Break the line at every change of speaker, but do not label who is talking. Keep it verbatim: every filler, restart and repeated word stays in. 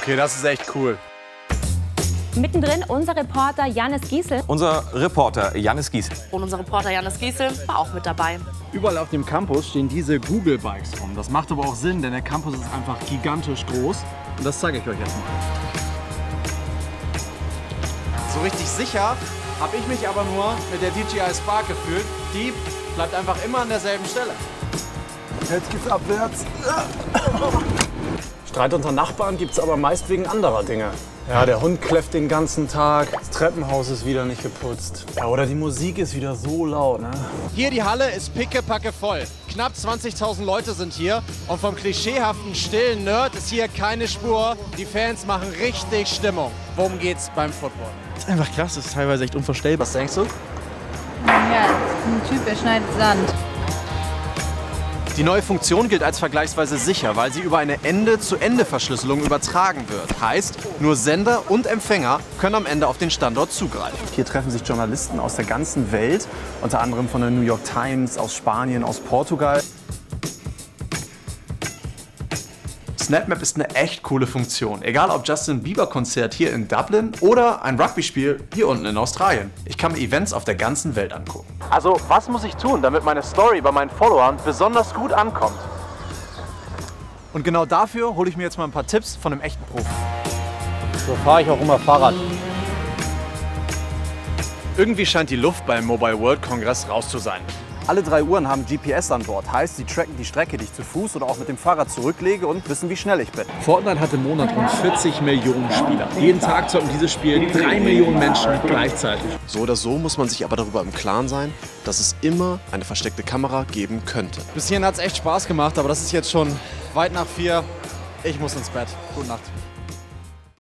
Okay, das ist echt cool.
Mittendrin unser Reporter Jannis Giesel.
Unser Reporter Jannis Giesel.
Und unser Reporter Jannis Giesel war auch mit dabei.
Überall auf dem Campus stehen diese Google Bikes rum. Das macht aber auch Sinn, denn der Campus ist einfach gigantisch groß. Und das zeige ich euch jetzt mal.
So richtig sicher habe ich mich aber nur mit der D J I Spark gefühlt. Die bleibt einfach immer an derselben Stelle.
Jetzt geht's abwärts. Streit unter Nachbarn gibt's aber meist wegen anderer Dinge. Ja, der Hund kläfft den ganzen Tag, das Treppenhaus ist wieder nicht geputzt. Ja, oder die Musik ist wieder so laut, ne?
Hier die Halle ist pickepacke voll. Knapp zwanzigtausend Leute sind hier und vom klischeehaften stillen Nerd ist hier keine Spur. Die Fans machen richtig Stimmung. Worum geht's beim Football?
Das ist einfach krass, das ist teilweise echt unvorstellbar. Was denkst du?
Ja, ein Typ, der schneidet Sand.
Die neue Funktion gilt als vergleichsweise sicher, weil sie über eine Ende-zu-Ende-Verschlüsselung übertragen wird. Heißt, nur Sender und Empfänger können am Ende auf den Standort zugreifen.
Hier treffen sich Journalisten aus der ganzen Welt, unter anderem von der New York Times, aus Spanien, aus Portugal.
SnapMap ist eine echt coole Funktion. Egal ob Justin Bieber Konzert hier in Dublin oder ein Rugby-Spiel hier unten in Australien. Ich kann mir Events auf der ganzen Welt angucken. Also, was muss ich tun, damit meine Story bei meinen Followern besonders gut ankommt? Und genau dafür hole ich mir jetzt mal ein paar Tipps von einem echten Profi.
So fahre ich auch immer Fahrrad.
Irgendwie scheint die Luft beim Mobile World Congress raus zu sein.
Alle drei Uhren haben G P S an Bord. Heißt, sie tracken die Strecke, die ich zu Fuß oder auch mit dem Fahrrad zurücklege und wissen, wie schnell ich bin.
Fortnite hat im Monat rund vierzig Millionen Spieler. Jeden Tag zocken dieses Spiel drei Millionen Menschen gleichzeitig.
So oder so muss man sich aber darüber im Klaren sein, dass es immer eine versteckte Kamera geben könnte.
Bis hierhin hat es echt Spaß gemacht, aber das ist jetzt schon weit nach vier. Ich muss ins Bett. Gute Nacht.